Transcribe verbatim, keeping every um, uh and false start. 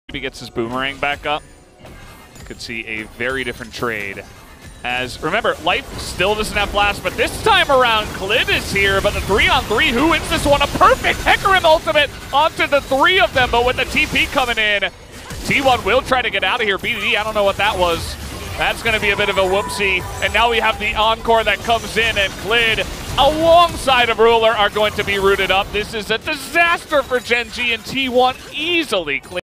He gets his boomerang back up. Could see a very different trade. As, remember, Life still doesn't have Blast, but this time around, Clid is here, but the three on three, who wins this one? A perfect Hecarim ultimate onto the three of them, but with the T P coming in, T one will try to get out of here. B D D, I don't know what that was. That's going to be a bit of a whoopsie, and now we have the Encore that comes in, and Clid, alongside of Ruler, are going to be rooted up. This is a disaster for Gen G, and T one easily clean.